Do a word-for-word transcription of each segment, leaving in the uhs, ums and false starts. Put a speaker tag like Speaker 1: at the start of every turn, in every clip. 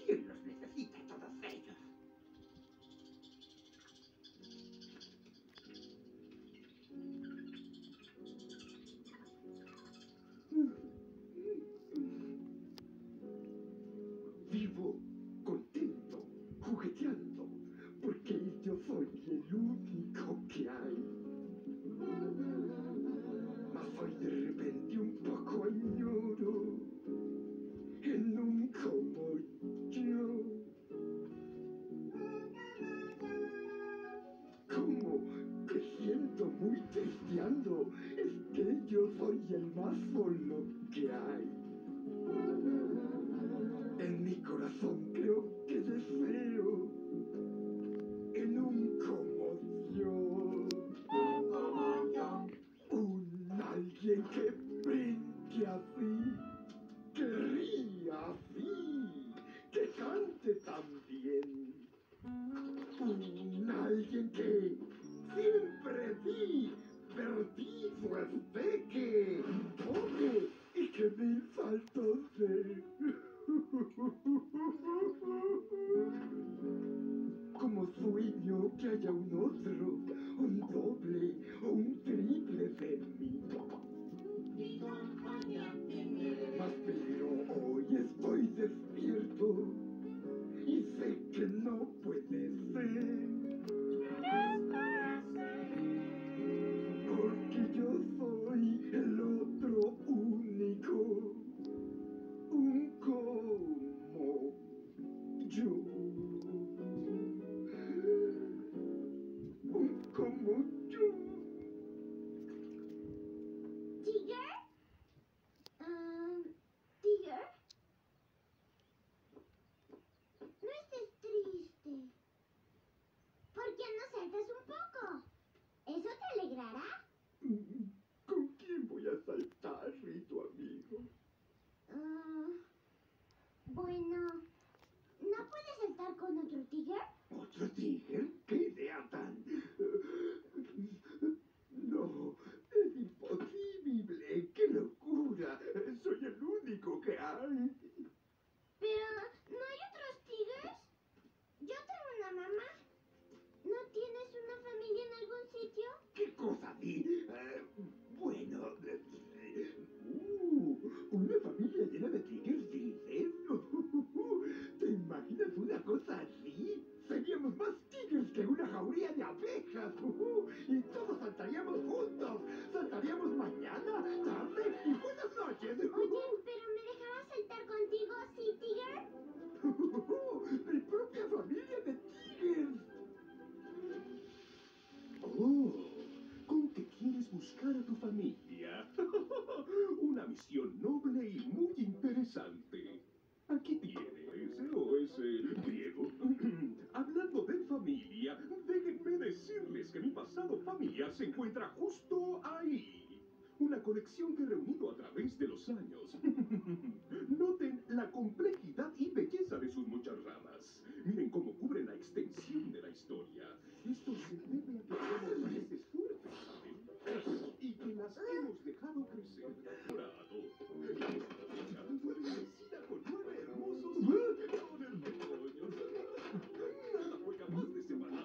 Speaker 1: ¿Quién los necesita a todos ellos?
Speaker 2: Vivo contento, jugueteando, porque yo soy el único que hay. Mas soy de repente un poco añoro en un como yo. Como que siento muy tristeando, es que yo soy el más solo que hay. En mi corazón creo que deseo en un como yo. Como yo. Un alguien que brinque así, que ría así, que cante también. Un alguien que siempre vi perdido esté que toque y que mil saltos de... Como sueño que haya un otro, un doble o un triple de mí. Mas pero hoy estoy despierto y sé que no puede ser. Porque yo soy el otro único, un como yo. Un como yo.
Speaker 3: ¿Tigger? Um, ¿Tigger? No estés triste. ¿Por qué no saltas un poco? ¿Eso te alegrará?
Speaker 2: ¿Con quién voy a saltar, Rito, amigo?
Speaker 3: Uh, bueno, ¿no puedes saltar con otro tigre?
Speaker 2: ¿Otro tigre? ¿Qué idea tan...? No, es imposible. ¡Qué locura! Soy el único que hay.
Speaker 3: Pero, ¿no hay otros tigres? Yo tengo una mamá. ¿No tienes una familia en algún sitio?
Speaker 2: ¿Qué cosa di? Eh, bueno... Uh, ¿una familia llena de tigres, dices? ¿Te imaginas una cosa así? Seríamos más tigres que una jauría de abejas. Y todos saltaríamos juntos. Saltaríamos mañana, tarde y buenas noches.
Speaker 3: Oye, ¿pero me dejarás saltar contigo, sí, Tigger?
Speaker 2: ¡Mi propia familia de tigres! Oh, ¿con qué quieres buscar a tu familia? Una misión noble y muy interesante. Aquí tiene ese o ese griego. Hablando de familia, déjenme decirles que mi pasado familiar se encuentra justo ahí. Una colección que he reunido a través de los años. Noten la complejidad y belleza de sus muchas ramas. Miren cómo cubren la extensión de la historia. Esto se debe a que somos raíces fuertes, ¿saben? Y que las hemos dejado crecer. Dorado. La fecha fue bendecida con nueve hermosos retoños. Nada fue capaz de separar.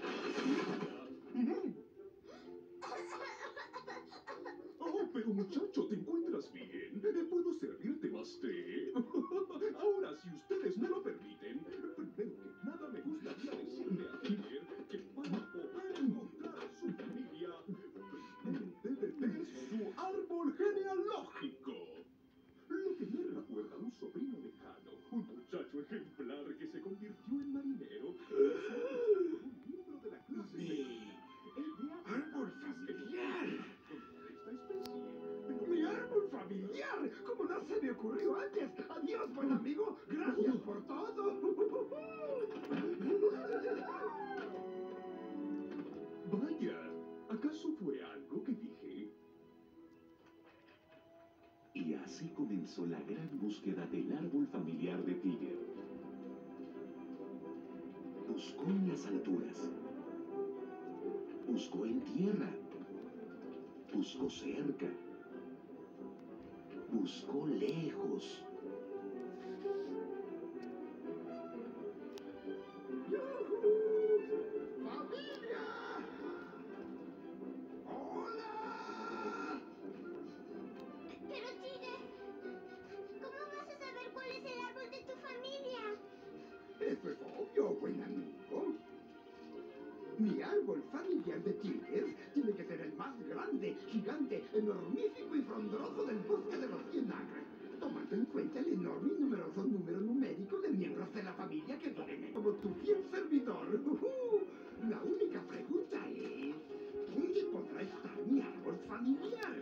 Speaker 2: Oh, pero muchacho, ¿te encuentras bien? ¿Puedo servirte más té? Ahora, si ustedes no lo permiten, primero que nada me gustaría decirle a Tigger que para poder encontrar a su familia, debe ver su árbol genealógico. Lo que me recuerda a un sobrino lejano, un muchacho ejemplar que se convirtió en marinero y se ha con un miembro de la clase media. El de
Speaker 1: ¡Árbol familiar!
Speaker 2: esta especie. Pero mi árbol familiar, ¿cómo no se me ocurrió antes? Adiós, buen amigo, gracias por todo. Vaya, ¿acaso fue algo que dije? Y así comenzó la gran búsqueda del árbol familiar de Tigger. Buscó en las alturas. Buscó en tierra. Buscó cerca. Buscó lejos.
Speaker 1: Eso es obvio, buen amigo. Mi árbol familiar de tigres tiene que ser el más grande, gigante, enormífico y frondoso del bosque de los cien acres, tomando en cuenta el enorme y numeroso número numérico de miembros de la familia que viven como tu fiel servidor. La única pregunta es, ¿dónde podrá estar mi árbol familiar?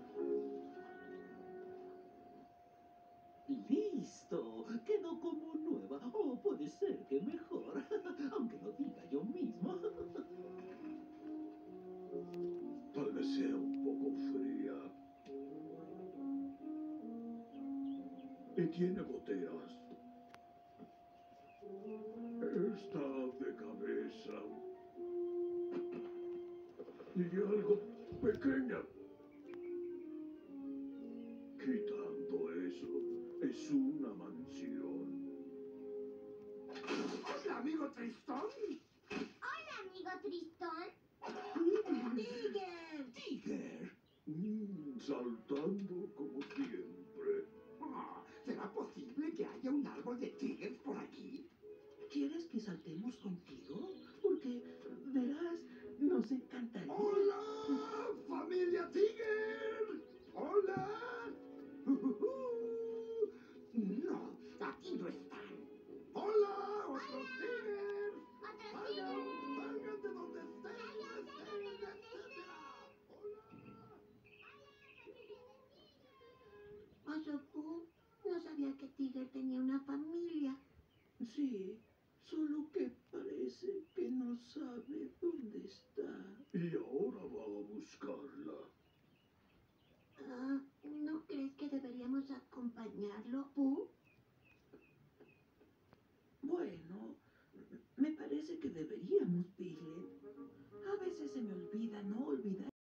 Speaker 4: Listo, quedó como nueva, o puede ser que mejor, aunque lo diga yo mismo.
Speaker 2: Tal vez sea un poco fría. Y tiene goteras. Está de cabeza. Y algo pequeña. Quitando eso, es una mansión.
Speaker 1: Hola, amigo Tristón.
Speaker 3: Hola, amigo Tristón.
Speaker 4: ¡Tiger! ¡Tiger!
Speaker 2: Mm, saltando como siempre.
Speaker 1: Ah, ¿será posible que haya un árbol de tigres por aquí?
Speaker 4: ¿Quieres que saltemos contigo? Porque, verás, nos encantaría.
Speaker 1: ¡Hola, familia Tiger! ¡Hola! No, aquí no están. ¡Hola, otros tigres!
Speaker 3: ¡Otros
Speaker 1: ¡Salgan,
Speaker 3: tigres!
Speaker 1: salgan de donde estén!
Speaker 3: ¡Salgan, salgan de donde
Speaker 1: etcétera! ¡Hola!
Speaker 5: Oso Pooh, no sabía que Tiger tenía una familia.
Speaker 4: Sí, solo que parece que no sabe dónde está.
Speaker 2: Y ahora va a buscarla.
Speaker 5: Ah, ¿no crees que deberíamos acompañarlo, Pooh?
Speaker 4: Bueno, me parece que deberíamos, Piglet. A veces se me olvida no